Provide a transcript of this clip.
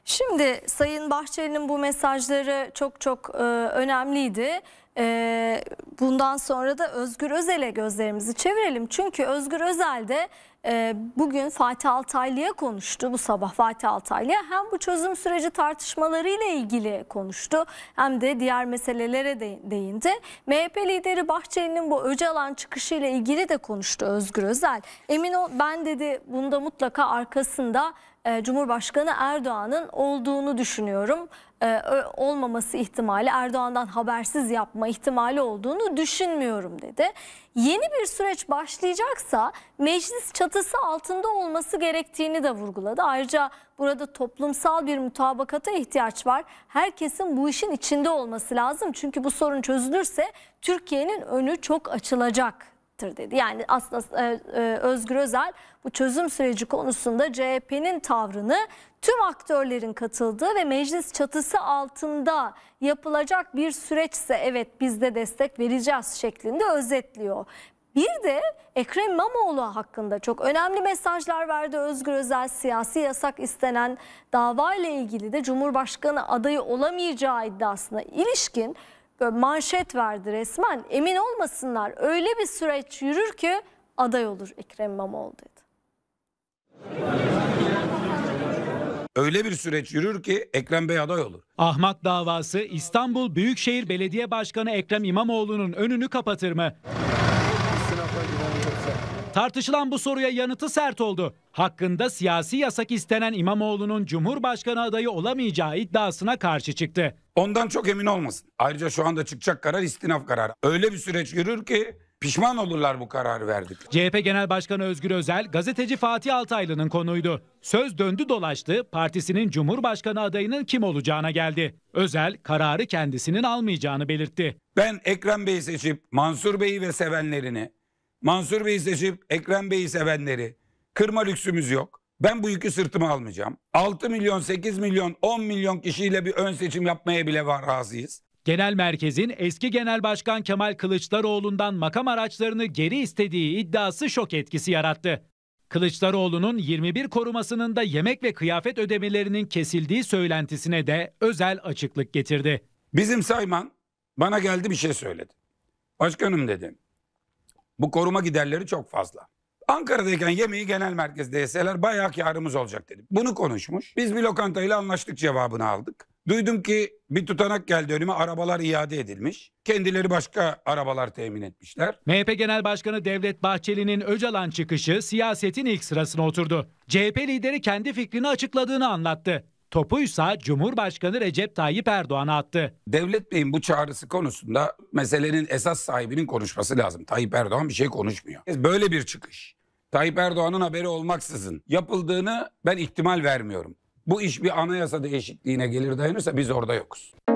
Şimdi Sayın Bahçeli'nin bu mesajları çok önemliydi. Bundan sonra da Özgür Özel'e gözlerimizi çevirelim. Çünkü Özgür Özel de bugün Fatih Altaylı'ya konuştu. Bu sabah Fatih Altaylı'ya hem bu çözüm süreci tartışmalarıyla ilgili konuştu hem de diğer meselelere değindi. MHP lideri Bahçeli'nin bu Öcalan çıkışıyla ilgili de konuştu Özgür Özel. Emin ol, ben dedi bunda mutlaka arkasında Cumhurbaşkanı Erdoğan'ın olduğunu düşünüyorum. Olmaması ihtimali, Erdoğan'dan habersiz yapma ihtimali olduğunu düşünmüyorum dedi. Yeni bir süreç başlayacaksa meclis çatısı altında olması gerektiğini de vurguladı. Ayrıca burada toplumsal bir mutabakata ihtiyaç var. Herkesin bu işin içinde olması lazım. Çünkü bu sorun çözülürse Türkiye'nin önü çok açılacak dedi. Yani aslında Özgür Özel bu çözüm süreci konusunda CHP'nin tavrını tüm aktörlerin katıldığı ve meclis çatısı altında yapılacak bir süreçse evet biz de destek vereceğiz şeklinde özetliyor. Bir de Ekrem İmamoğlu hakkında çok önemli mesajlar verdi Özgür Özel. Siyasi yasak istenen dava ile ilgili de Cumhurbaşkanı adayı olamayacağı iddiasına ilişkin manşet verdi resmen. Emin olmasınlar, öyle bir süreç yürür ki aday olur Ekrem İmamoğlu dedi. Öyle bir süreç yürür ki Ekrem Bey aday olur. Ahmak davası İstanbul Büyükşehir Belediye Başkanı Ekrem İmamoğlu'nun önünü kapatır mı? Tartışılan bu soruya yanıtı sert oldu. Hakkında siyasi yasak istenen İmamoğlu'nun Cumhurbaşkanı adayı olamayacağı iddiasına karşı çıktı. Ondan çok emin olmasın. Ayrıca şu anda çıkacak karar istinaf kararı. Öyle bir süreç yürür ki pişman olurlar bu kararı verdik. CHP Genel Başkanı Özgür Özel, gazeteci Fatih Altaylı'nın konuydu. Söz döndü dolaştı, partisinin Cumhurbaşkanı adayının kim olacağına geldi. Özel, kararı kendisinin almayacağını belirtti. Ben Ekrem Bey'i seçip Mansur Bey'i ve sevenlerini, Mansur Bey'i seçip Ekrem Bey'i sevenleri kırma lüksümüz yok. Ben bu yükü sırtıma almayacağım. 6 milyon, 8 milyon, 10 milyon kişiyle bir ön seçim yapmaya bile razıyız. Genel merkezin eski Genel Başkan Kemal Kılıçdaroğlu'ndan makam araçlarını geri istediği iddiası şok etkisi yarattı. Kılıçdaroğlu'nun 21 korumasının da yemek ve kıyafet ödemelerinin kesildiği söylentisine de Özel açıklık getirdi. Bizim Sayman bana geldi bir şey söyledi. Başkanım dedi, bu koruma giderleri çok fazla. Ankara'dayken yemeği genel merkezde yeseler bayağı kârımız olacak dedi. Bunu konuşmuş. Biz bir lokantayla anlaştık cevabını aldık. Duydum ki bir tutanak geldi önüme, arabalar iade edilmiş. Kendileri başka arabalar temin etmişler. MHP Genel Başkanı Devlet Bahçeli'nin Öcalan çıkışı siyasetin ilk sırasına oturdu. CHP lideri kendi fikrini açıkladığını anlattı. Topuysa Cumhurbaşkanı Recep Tayyip Erdoğan'a attı. Devlet Bey'in bu çağrısı konusunda meselenin esas sahibinin konuşması lazım. Tayyip Erdoğan bir şey konuşmuyor. Böyle bir çıkış Tayyip Erdoğan'ın haberi olmaksızın yapıldığını ben ihtimal vermiyorum. Bu iş bir anayasa değişikliğine gelir dayanırsa biz orada yokuz.